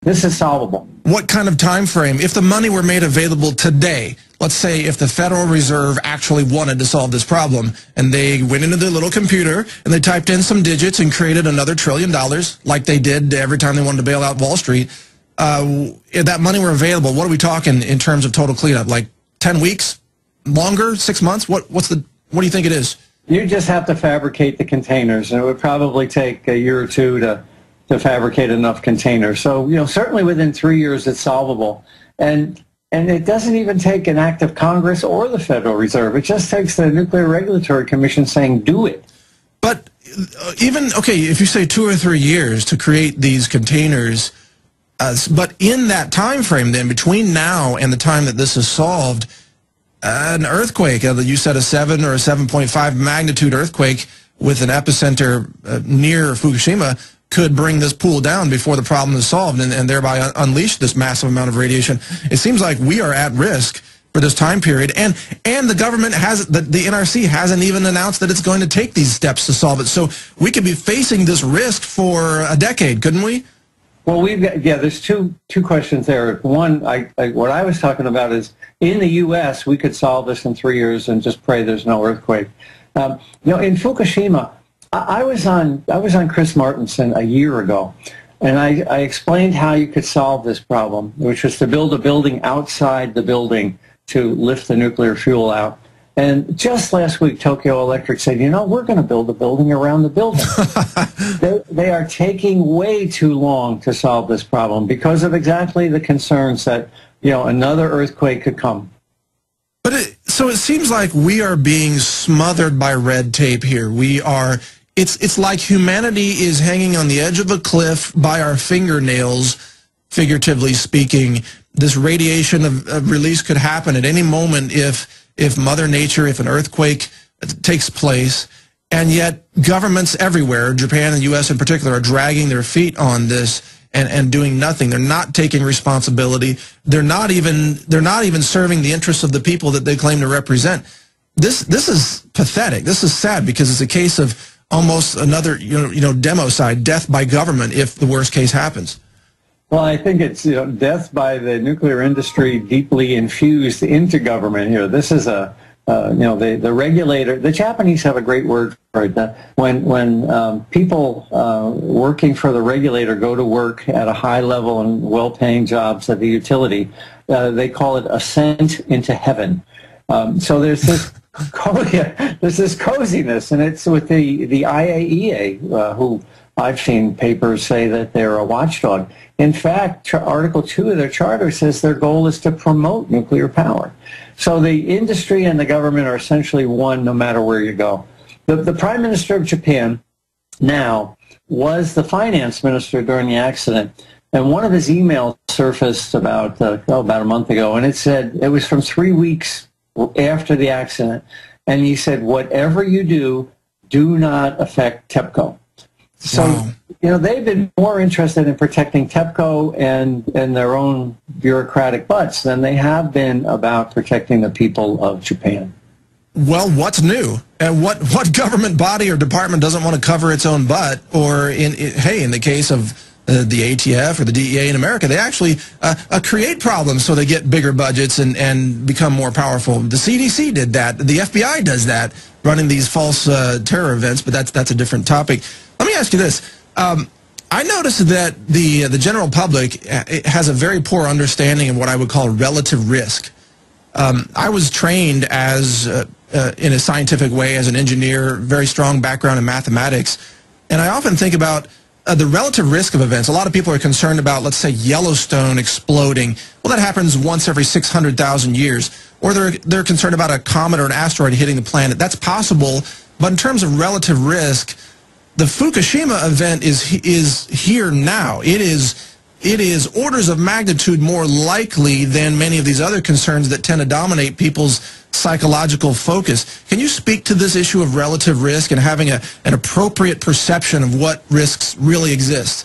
This is solvable. What kind of time frame? If the money were made available today, let's say if the Federal Reserve actually wanted to solve this problem, and they went into their little computer and they typed in some digits and created another $1 trillion, like they did every time they wanted to bail out Wall Street, if that money were available, what are we talking in terms of total cleanup? Like 10 weeks? Longer? 6 months? What do you think it is? You just have to fabricate the containers, and it would probably take a year or two to fabricate enough containers. So, certainly within 3 years it's solvable. And it doesn't even take an act of Congress or the Federal Reserve. It just takes the Nuclear Regulatory Commission saying, do it. But if you say 2 or 3 years to create these containers, but in that time frame then, between now and the time that this is solved, an earthquake, you said a 7 or a 7.5 magnitude earthquake with an epicenter near Fukushima could bring this pool down before the problem is solved and thereby unleash this massive amount of radiation. It seems like we are at risk for this time period, and the government the NRC hasn't even announced that it's going to take these steps to solve it. So we could be facing this risk for a decade, couldn't we? Well, there's two questions there. One, what I was talking about is in the U.S. we could solve this in 3 years and just pray there's no earthquake. In Fukushima, I was on Chris Martenson a year ago, and I explained how you could solve this problem, which was to build a building outside the building to lift the nuclear fuel out. And just last week, Tokyo Electric said, we're going to build a building around the building. They are taking way too long to solve this problem because of exactly the concerns that, another earthquake could come. But so it seems like we are being smothered by red tape here. It's like humanity is hanging on the edge of a cliff by our fingernails, figuratively speaking. This radiation of release could happen at any moment if Mother Nature, if an earthquake takes place, and yet governments everywhere, Japan and the U.S. in particular, are dragging their feet on this and doing nothing. They're not taking responsibility. They're not even serving the interests of the people that they claim to represent. This is pathetic. This is sad because it's a case of almost another democide, death by government if the worst case happens. Well, I think it's death by the nuclear industry deeply infused into government here. This is the regulator. The Japanese have a great word for it. When people working for the regulator go to work at a high level and well-paying jobs at the utility, they call it ascent into heaven. So there's this there's this coziness, and it's with the IAEA, who I've seen papers say that they're a watchdog. In fact, Article 2 of their charter says their goal is to promote nuclear power. So the industry and the government are essentially one no matter where you go. The Prime Minister of Japan now was the finance minister during the accident, and one of his emails surfaced about a month ago, and it said it was from 3 weeks after the accident, and he said, whatever you do not affect TEPCO. So, wow. They've been more interested in protecting TEPCO and their own bureaucratic butts than they have been about protecting the people of Japan. Well, what's new? And what government body or department doesn't want to cover its own butt? Or, in the case of the ATF or the DEA in America, they actually create problems so they get bigger budgets and become more powerful. The CDC did that. The FBI does that, running these false terror events, but that's a different topic. Let me ask you this. I noticed that the general public has a very poor understanding of what I would call relative risk. I was trained as in a scientific way as an engineer, very strong background in mathematics, and I often think about the relative risk of events. A lot of people are concerned about, let's say, Yellowstone exploding. Well, that happens once every 600,000 years. Or they're concerned about a comet or an asteroid hitting the planet. That's possible, but in terms of relative risk, the Fukushima event is here now. It is orders of magnitude more likely than many of these other concerns that tend to dominate people's psychological focus. Can you speak to this issue of relative risk and having an appropriate perception of what risks really exist?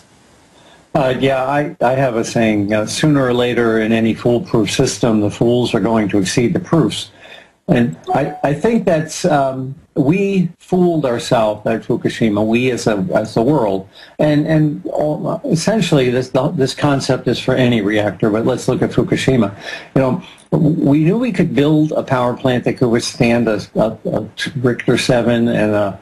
I have a saying, sooner or later in any foolproof system, the fools are going to exceed the proofs. And I think that's, we fooled ourselves at Fukushima, we as the world. And essentially this concept is for any reactor, but let's look at Fukushima. You know, we knew we could build a power plant that could withstand a Richter 7 and a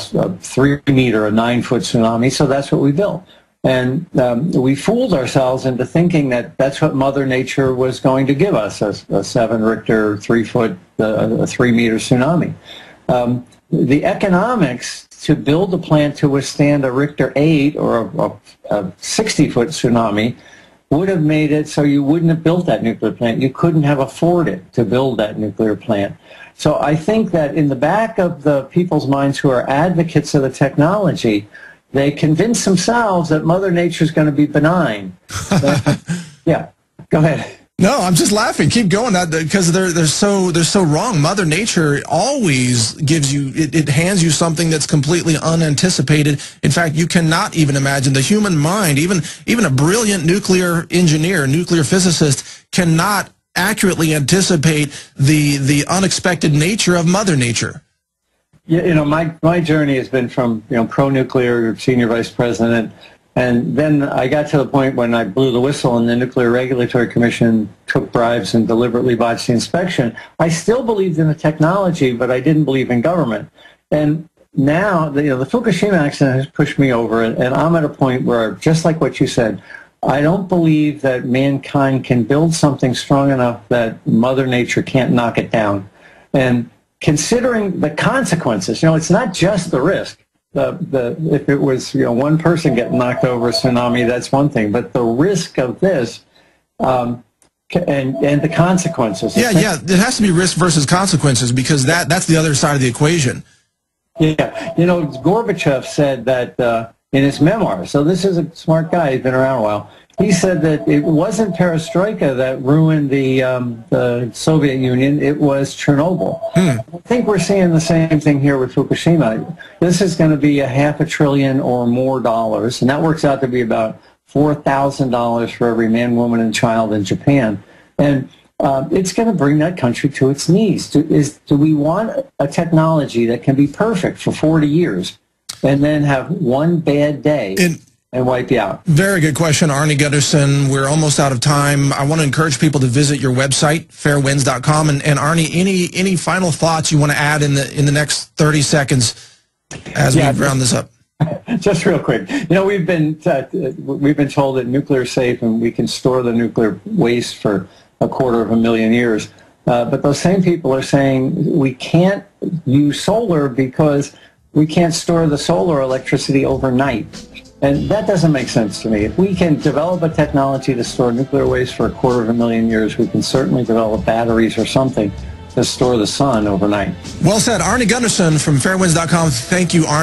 3-meter, a 9-foot tsunami, so that's what we built. And we fooled ourselves into thinking that that's what Mother Nature was going to give us, a 7 Richter, 3-foot, a 3-meter tsunami. The economics to build a plant to withstand a Richter 8 or a 60-foot tsunami would have made it so you wouldn't have built that nuclear plant. You couldn't have afforded to build that nuclear plant. So I think that in the back of the people's minds who are advocates of the technology, they convince themselves that Mother Nature is going to be benign. Yeah, go ahead. No, I'm just laughing. Keep going, because they're so wrong. Mother Nature always gives you, it hands you something that's completely unanticipated. In fact, you cannot even imagine the human mind. Even a brilliant nuclear engineer, nuclear physicist, cannot accurately anticipate the unexpected nature of Mother Nature. Yeah, you know, my journey has been from, you know, pro-nuclear senior vice president, and then I got to the point when I blew the whistle and the Nuclear Regulatory Commission took bribes and deliberately botched the inspection. I still believed in the technology, but I didn't believe in government. And now, you know, the Fukushima accident has pushed me over it, and I'm at a point where, just like what you said, I don't believe that mankind can build something strong enough that Mother Nature can't knock it down. And considering the consequences, you know, it's not just the risk. If it was, you know, one person getting knocked over a tsunami, that's one thing. But the risk of this and the consequences. Yeah, it has to be risk versus consequences, because that's the other side of the equation. Yeah, you know, Gorbachev said that in his memoir. So this is a smart guy. He's been around a while. He said that it wasn't perestroika that ruined the Soviet Union. It was Chernobyl. I think we're seeing the same thing here with Fukushima. This is going to be $500 billion or more dollars, and that works out to be about $4,000 for every man, woman, and child in Japan. And it's going to bring that country to its knees. Do we want a technology that can be perfect for 40 years and then have one bad day and wipe you out? Very good question, Arnie Gunderson. We're almost out of time. I want to encourage people to visit your website, fairwinds.com. And Arnie, any final thoughts you want to add in the next 30 seconds as we round this up? Just real quick. You know, we've been told that nuclear is safe and we can store the nuclear waste for 250,000 years. But those same people are saying we can't use solar because we can't store the solar electricity overnight. And that doesn't make sense to me. If we can develop a technology to store nuclear waste for 250,000 years, we can certainly develop batteries or something to store the sun overnight. Well said. Arnie Gunderson from fairwinds.com. Thank you, Arnie.